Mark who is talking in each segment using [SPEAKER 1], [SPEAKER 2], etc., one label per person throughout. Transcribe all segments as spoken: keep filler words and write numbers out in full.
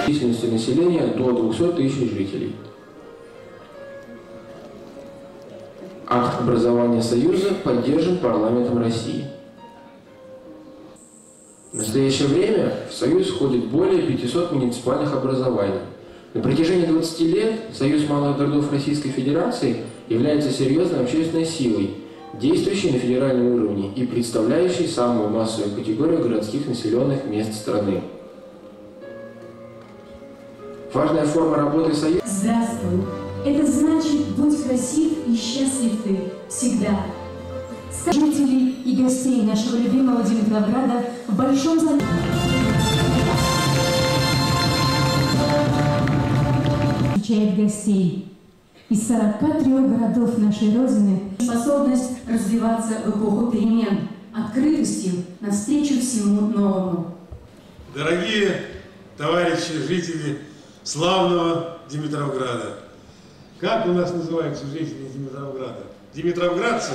[SPEAKER 1] численности населения до двухсот тысяч жителей. Акт образования Союза поддержан парламентом России. В настоящее время в Союз входит более пятисот муниципальных образований. На протяжении двадцати лет Союз малых городов Российской Федерации является серьезной общественной силой, действующей на федеральном уровне и представляющей самую массовую категорию городских населенных мест страны. Важная форма работы Союза.
[SPEAKER 2] Здравствуй! Это значит, будь красив и счастлив ты всегда. Жителей и гостей нашего любимого Димитровграда в большом зале. Встречает гостей из сорока трёх городов нашей Родины. Способность развиваться в эпоху перемен, открытостью навстречу всему новому.
[SPEAKER 3] Дорогие товарищи, жители славного Димитровграда, как у нас называются жители Димитровграда? Димитровградцы?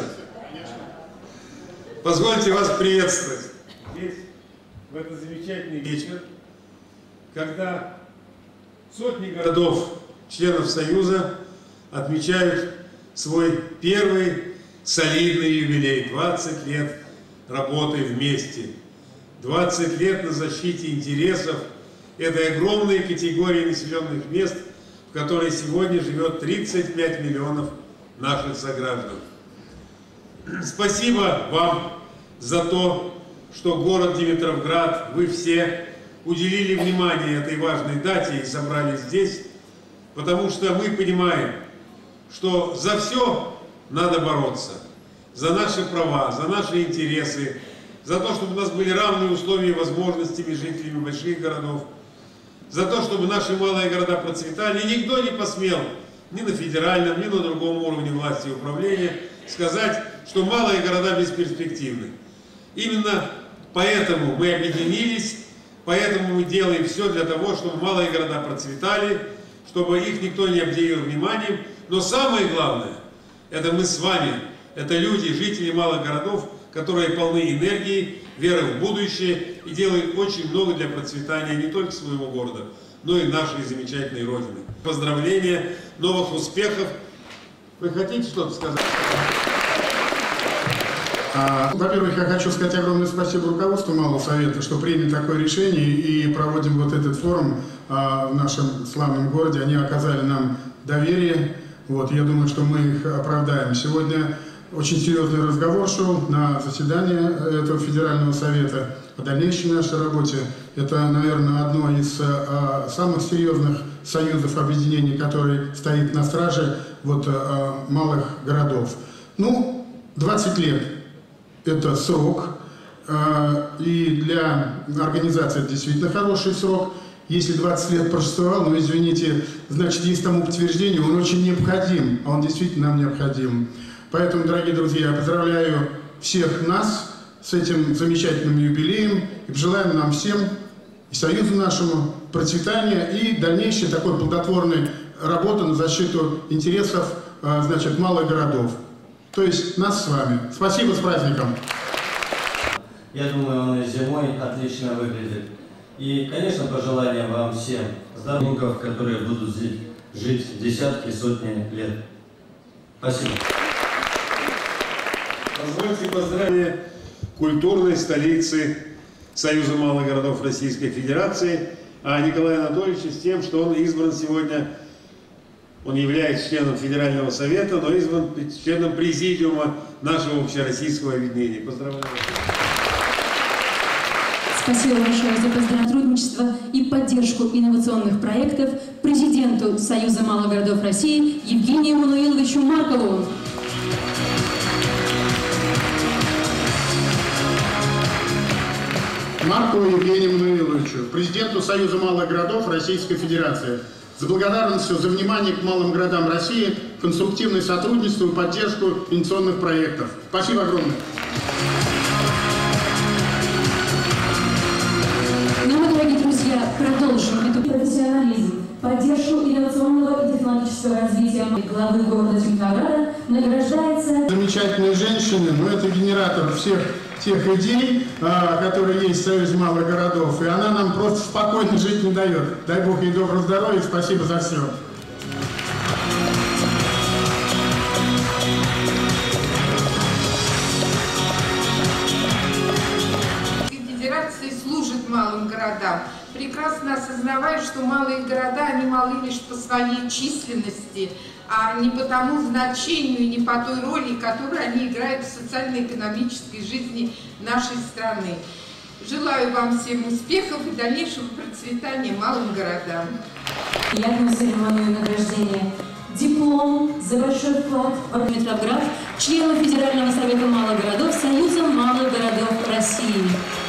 [SPEAKER 3] Позвольте вас приветствовать здесь, в этот замечательный вечер, когда сотни городов, членов Союза, отмечают свой первый солидный юбилей. двадцать лет работы вместе. двадцать лет на защите интересов этой огромной категории населенных мест, в которой сегодня живет тридцать пять миллионов наших сограждан. Спасибо вам за то, что город Димитровград, вы все уделили внимание этой важной дате и собрались здесь, потому что мы понимаем, что за все надо бороться, за наши права, за наши интересы, за то, чтобы у нас были равные условия и возможности между жителями больших городов, за то, чтобы наши малые города процветали. И никто не посмел ни на федеральном, ни на другом уровне власти и управления сказать, что малые города бесперспективны. Именно поэтому мы объединились, поэтому мы делаем все для того, чтобы малые города процветали, чтобы их никто не обделил вниманием. Но самое главное, это мы с вами, это люди, жители малых городов, которые полны энергии, веры в будущее и делают очень много для процветания не только своего города, но и нашей замечательной Родины. Поздравления, новых успехов. Вы хотите что-то сказать?
[SPEAKER 4] Во-первых, я хочу сказать огромное спасибо руководству Малого Совета, что приняли такое решение и проводим вот этот форум в нашем славном городе. Они оказали нам доверие. Вот, я думаю, что мы их оправдаем. Сегодня очень серьезный разговор шел на заседании этого федерального совета о дальнейшей нашей работе. Это, наверное, одно из а, самых серьезных союзов, объединений, который стоит на страже вот, а, малых городов. Ну, двадцать лет – это срок, а, и для организации это действительно хороший срок. Если двадцать лет просуществовал, ну, извините, значит, есть тому подтверждение, он очень необходим, а он действительно нам необходим. Поэтому, дорогие друзья, я поздравляю всех нас с этим замечательным юбилеем и пожелаем нам всем, и Союзу нашему, процветания и дальнейшей такой плодотворной работы на защиту интересов, значит, малых городов. То есть нас с вами. Спасибо, с праздником!
[SPEAKER 5] Я думаю, он и зимой отлично выглядит. И, конечно, пожелания вам всем здоровья, которые будут здесь жить десятки, сотни лет. Спасибо.
[SPEAKER 3] Позвольте поздравить культурной столицы Союза малых городов Российской Федерации, а Николая Анатольевича с тем, что он избран сегодня, он является членом Федерального Совета, но избран членом Президиума нашего общероссийского объединения. Поздравляю.
[SPEAKER 2] Спасибо большое за сотрудничество и поддержку инновационных проектов президенту Союза малых городов России Евгению Мануиловичу Маркову.
[SPEAKER 4] Маркову Евгению Мануиловичу, президенту Союза малых городов Российской Федерации, за благодарностью за внимание к малым городам России, конструктивное сотрудничество и поддержку инновационных проектов. Спасибо огромное.
[SPEAKER 2] Ну, мы, дорогие друзья, продолжим эту профессионализм, поддержку инновационного и технологического развития главы города Димитровграда награждается...
[SPEAKER 4] Замечательные женщины, но это генератор всех тех идей, которая есть в Союзе малых городов, и она нам просто спокойно жить не дает. Дай Бог ей доброго здоровья, спасибо за все.
[SPEAKER 6] Федерации служит малым городам, прекрасно осознавая, что малые города, они малы лишь по своей численности, а не по тому значению и не по той роли, которую они играют в социально-экономической жизни нашей страны. Желаю вам всем успехов и дальнейшего процветания малым городам.
[SPEAKER 2] Приятную церемонию награждения. Диплом за большой вклад в Петроград члену Федерального совета малых городов Союза малых городов России.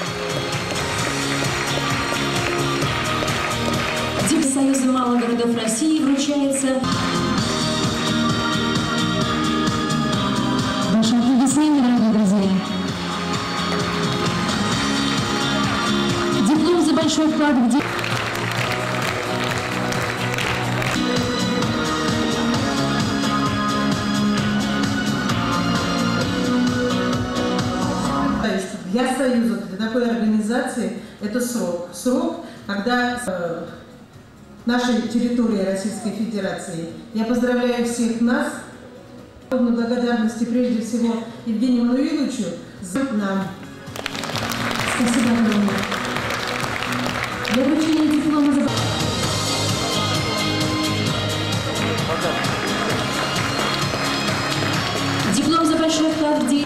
[SPEAKER 2] Диплом Союза малых городов России вручается. Ваши аплодисменты, дорогие друзья. Диплом за большой вклад в дело.
[SPEAKER 7] Для Союза, для такой организации, это срок. Срок, когда э, нашей территории Российской Федерации. Я поздравляю всех нас. Благодарности прежде всего Евгению Мануиловичу за нам.
[SPEAKER 2] Спасибо огромное. Для вручения диплома за... Диплом за большой вклад в дело.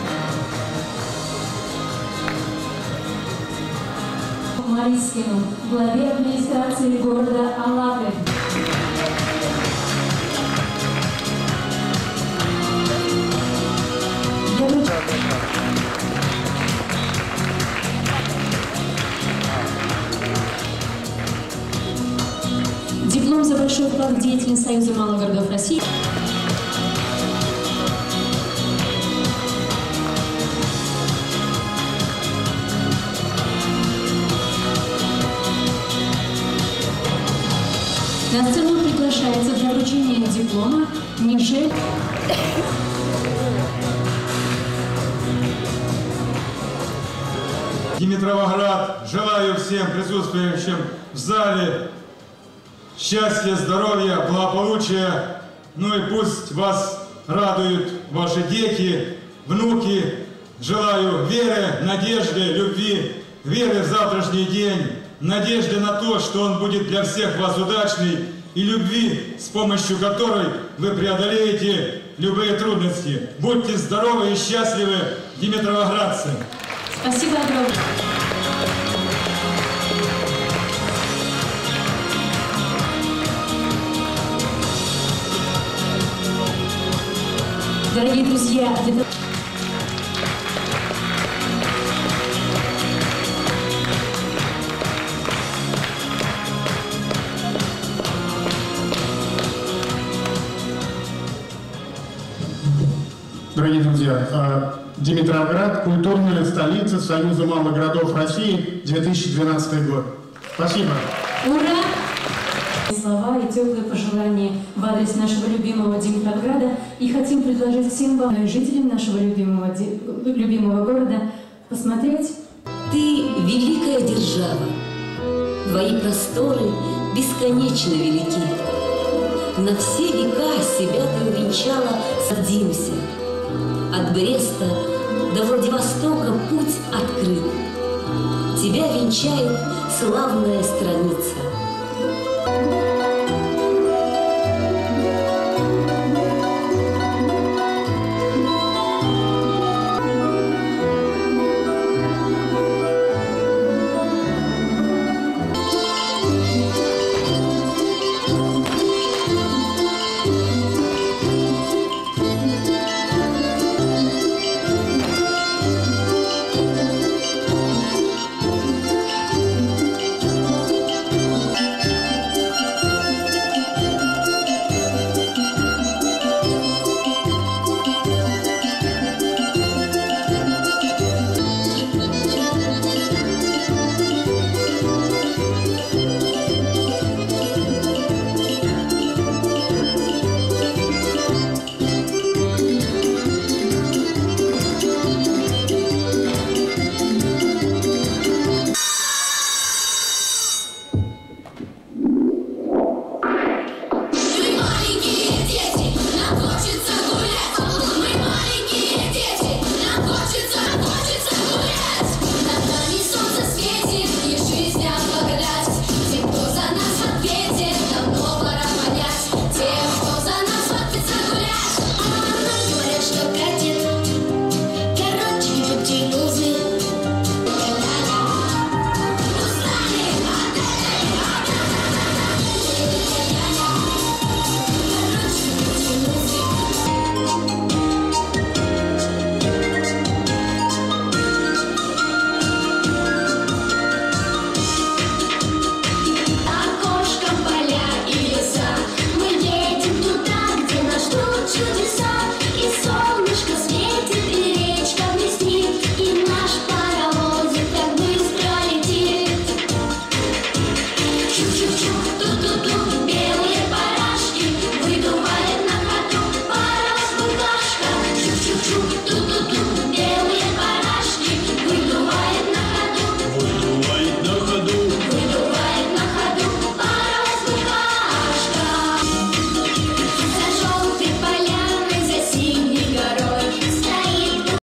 [SPEAKER 2] Марискину, главе администрации города Алапы. Я вручаю. Диплом за большой вклад в деятельность Союза малых городов России. На сцену приглашается для вручения диплома Мишель.
[SPEAKER 8] Димитровоград, желаю всем присутствующим в зале счастья, здоровья, благополучия. Ну и пусть вас радуют ваши дети, внуки. Желаю веры, надежды, любви, веры в завтрашний день, надежды на то, что он будет для всех вас удачный, и любви, с помощью которой вы преодолеете любые трудности. Будьте здоровы и счастливы, димитровоградцы!
[SPEAKER 2] Спасибо огромное. Дорогие друзья,
[SPEAKER 4] Дорогие друзья, Димитровград, культурная столица Союза малых городов России, две тысячи двенадцатый год. Спасибо.
[SPEAKER 2] Ура! Слова и теплые пожелания в адрес нашего любимого Димитровграда. И хотим предложить всем вам, жителям нашего любимого, любимого города, посмотреть.
[SPEAKER 9] Ты великая держава, твои просторы бесконечно велики. На все века себя ты увенчала, садимся. От Бреста до Владивостока путь открыт. Тебя венчает славная страница.